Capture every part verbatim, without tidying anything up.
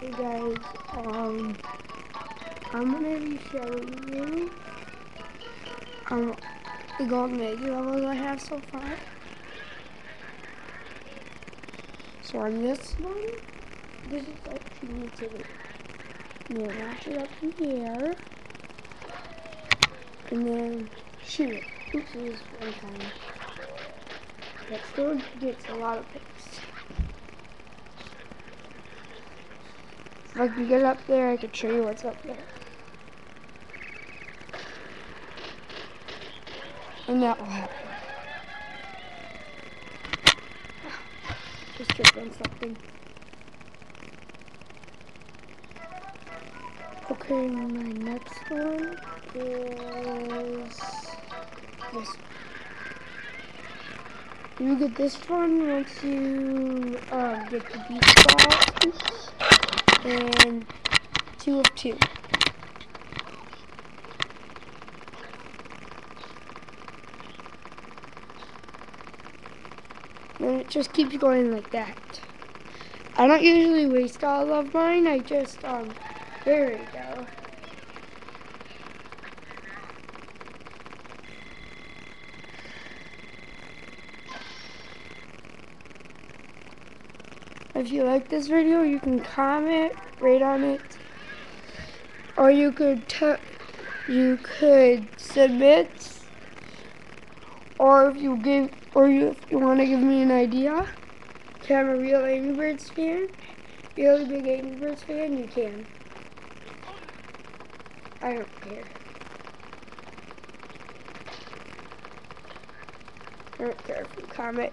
Hey guys, um, I'm gonna be showing you um the gold Maggie levels I have so far. So on this one, this is like you need to you know, launch it up in the air and then shoot it. Oopsies, one time. That still gets a lot of hits. If I can get up there, I can show you what's up there. And that will happen. Just tripped on something. Okay, my next one is this. You get this one once you um, get the beach ball and two of two. And it just keeps going like that. I don't usually waste all of mine. I just um. There we go. If you like this video, you can comment, rate on it, or you could t you could submit, or if you give, or you if you want to give me an idea, okay, I'm a real Angry Birds fan, really big Angry Birds fan, you can. I don't care. I don't care if you comment.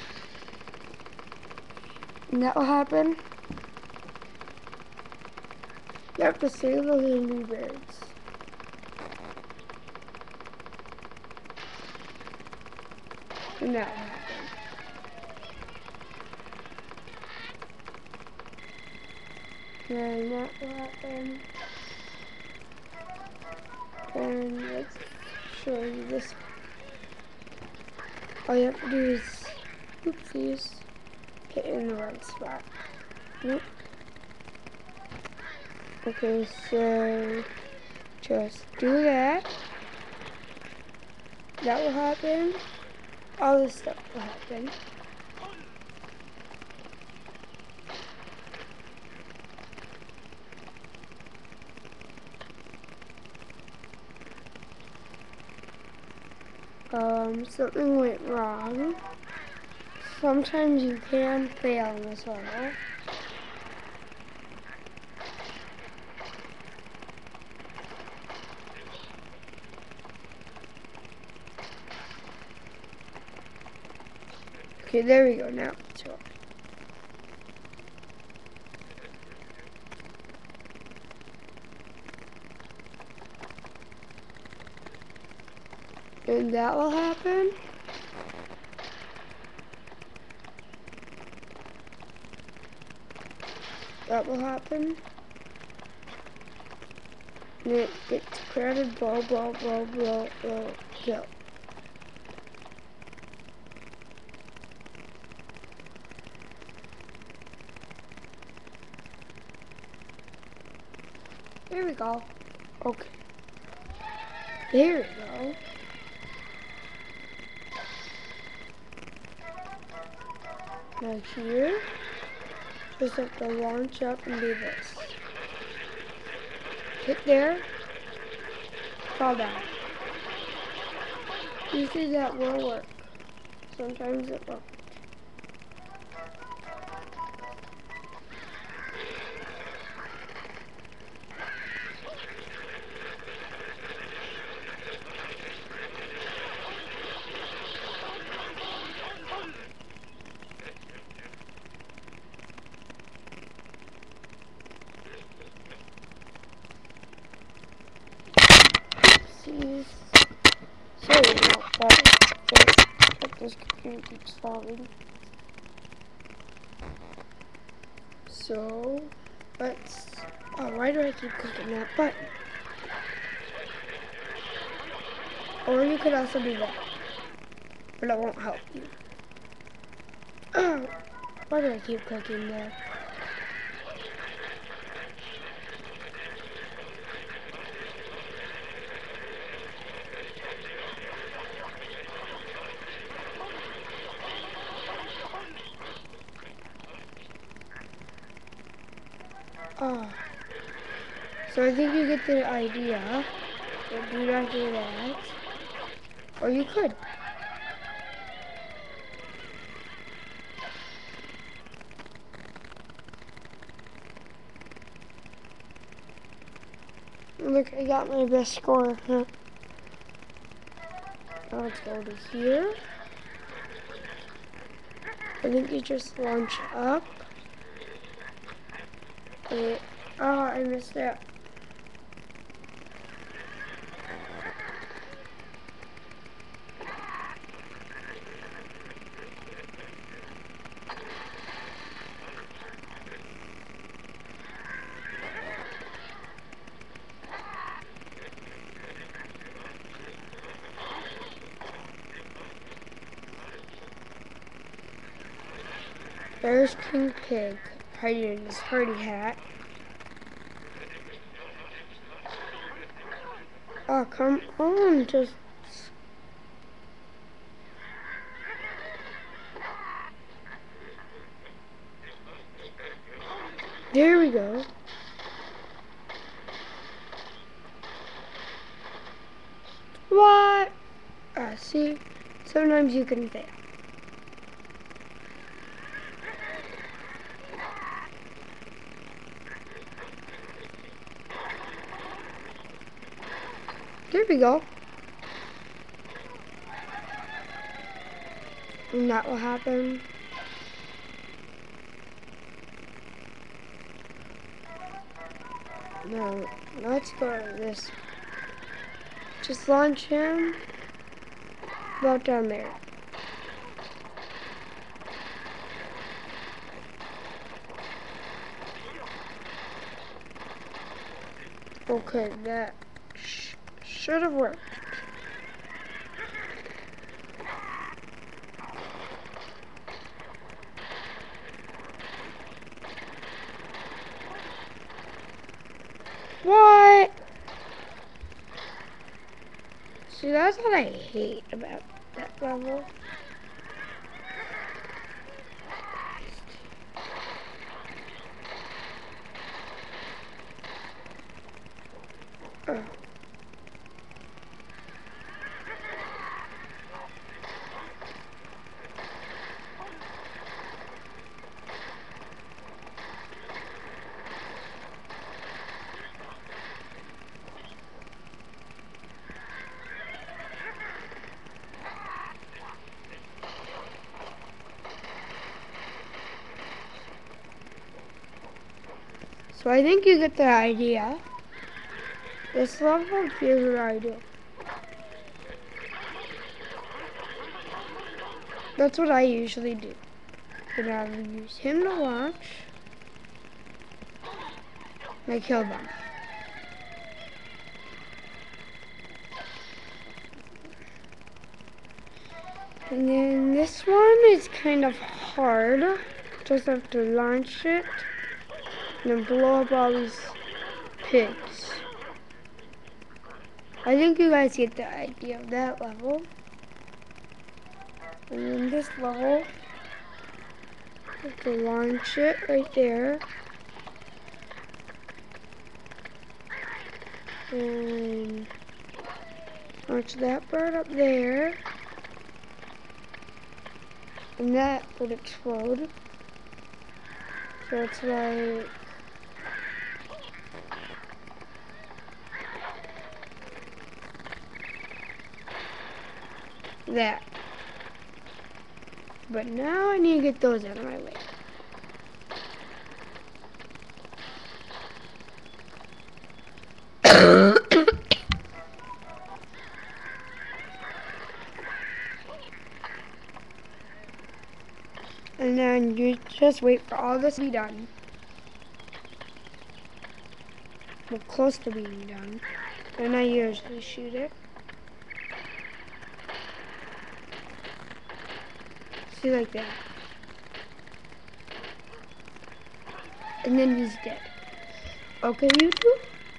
And that will happen. You have to save those Angry Birds. And that will happen. And that will happen. And let's show you this. All you have to do is, oopsies, get in the right spot. Nope. Okay, so just do that. That will happen. All this stuff will happen. Um, something went wrong. Sometimes you can fail in this level. Okay, there we go now. So. And that will happen. That will happen. And it gets crowded, blow, blow, blow, blow, blow, go. There we go. Okay. There we go. Now here, just have to launch up and do this. Hit there, fall down. Usually that will work. Sometimes it won't. See, sorry about that. Just, but this computer keeps falling. So, let's. Oh, why do I keep clicking that button? Or you could also do that, but it won't help you. Oh, why do I keep clicking there? Oh. So I think you get the idea. But do not do that. Or you could. Look, I got my best score. Huh? Now let's go to here. I think you just launch up. Wait. Oh, I missed it. There's King Pig hiding in his party hat. Oh, come on, just... There we go. What? Ah, see? Sometimes you can fail. There we go. And that will happen. No, let's go to this. Just launch him about down there. Okay, that sh should have worked. What? See, that's what I hate about that level. Oh. So I think you get the idea. This level, here's what I do. That's what I usually do. But I will use him to launch. And I kill them. And then this one is kind of hard. Just have to launch it. And then blow up all these pigs. I think you guys get the idea of that level. And then this level, you have to launch it right there. And launch that bird up there. And that would explode. So it's like that. But now I need to get those out of my way. And then you just wait for all this to be done. We're close to being done. And I usually shoot it. See, like that. And then he's dead. Okay, YouTube?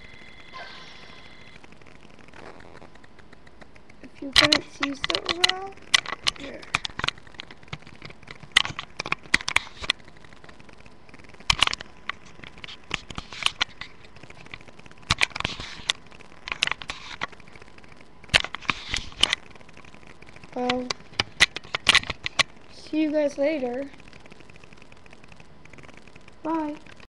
If you couldn't see so well, here. Well, see you guys later. Bye.